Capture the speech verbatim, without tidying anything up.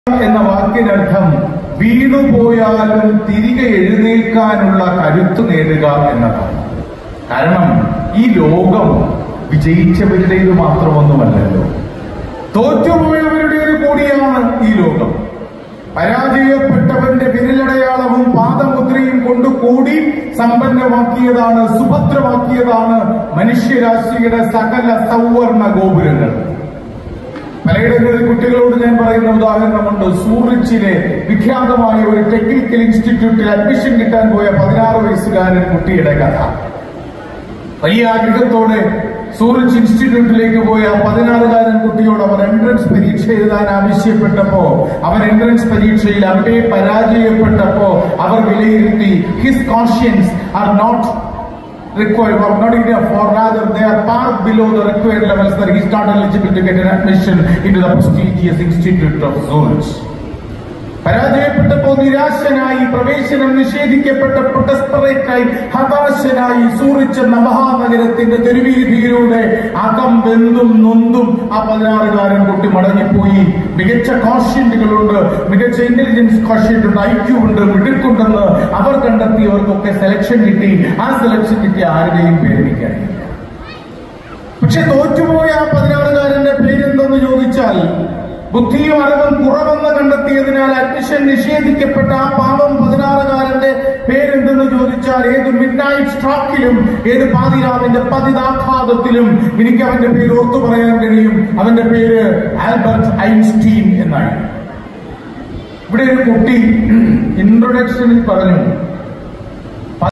എന്ന വാക്കിനർത്ഥം വീണുപോയാലും തിരികെ എഴുന്നേൽക്കാനുള്ള കരുത്ത് നേടുക എന്നതാണ്. കാരണം ഈ ലോകം വിജയിച്ചവരുടേത് മാത്രമൊന്നുമല്ലല്ലോ, തോറ്റുപോയവരുടേത് കൂടിയാണ് ഈ ലോകം. പരാജയപ്പെട്ടവന്റെ വിരലടയാളവും പാദമുദ്രയും കൊണ്ടുകൂടി സമ്പന്നമാക്കിയതാണ്, സുഭദ്രമാക്കിയതാണ് മനുഷ്യരാശിയുടെ സകല സൗവർണ ഗോപുരങ്ങൾ. പലയിടങ്ങളിൽ കുട്ടികളോട് ഞാൻ പറയുന്ന ഉദാഹരണമുണ്ട്. സൂറിച്ചിലെ വിഖ്യാതമായ ഒരു ടെക്നിക്കൽ ഇൻസ്റ്റിറ്റ്യൂട്ടിൽ അഡ്മിഷൻ കിട്ടാൻ പോയ പതിനാറ് വയസ്സുകാരൻ കുട്ടിയുടെ കഥ. വലിയ ആഗ്രഹത്തോടെ സൂറിച്ച് ഇൻസ്റ്റിറ്റ്യൂട്ടിലേക്ക് പോയ പതിനാറുകാരൻ കുട്ടിയോട് അവർ എൻട്രൻസ് പരീക്ഷ എഴുതാൻ ആവശ്യപ്പെട്ടപ്പോ, അവർ എൻട്രൻസ് പരീക്ഷയിൽ അവിടെ പരാജയപ്പെട്ടപ്പോ അവർ വിലയിരുത്തി his conscience are not required or not enough, or rather they are far below the required levels that he is not eligible to get an admission into the prestigious institute of Zurich. പരാജയപ്പെട്ടപ്പോൾ നിരാശനായി, പ്രവേശനം നിഷേധിക്കപ്പെട്ടപ്പോൾ ഡെസ്പറേറ്റായി, ഹതാശനായി Zurich എന്ന മഹാനഗരത്തിന്റെ തെരുവീതിയിലൂടെ അകം വെന്തും നൊന്തും ആ പതിനാറുകാരൻ കുട്ടി മടങ്ങിപ്പോയി. മികച്ച കോഷ്യന്റുകളുണ്ട്, മികച്ച ഇന്റലിജൻസ് കോഷ്യന്റ് ഉണ്ട്, ഐക്യു ഉണ്ട്, മിടുക്കുണ്ടെന്ന് അവർ കണ്ടെത്തിയവർക്കൊക്കെ സെലക്ഷൻ കിട്ടി. ആ സെലക്ഷൻ കിട്ടിയ ആരുടെയും പേരെനിക്കറിയില്ല. പക്ഷെ തോറ്റുപോയ ആ പതിനാറുകാരന്റെ പേരെന്തെന്ന് ചോദിച്ചാൽ, ബുദ്ധിയും അറിവും കുറവെന്ന് കണ്ടെത്തിയതിനാൽ അഡ്മിഷൻ നിഷേധിക്കപ്പെട്ട ആ പാവം പതിനാറുകാരന്റെ പേരെന്തെന്ന് ചോദിച്ചാൽ, ഏത് മിഡ് നൈറ്റ് സ്ട്രോക്കിലും ഏത് പാതിരാവിന്റെ പതിതാഘാതത്തിലും എനിക്ക് അവന്റെ പേര് ഓർത്തു പറയാൻ കഴിയും. അവന്റെ പേര് ആൽബർട്ട് ഐൻസ്റ്റീൻ എന്നായി. ഇവിടെ ഒരു കുട്ടി ഇൻട്രൊഡക്ഷനിൽ പറഞ്ഞു,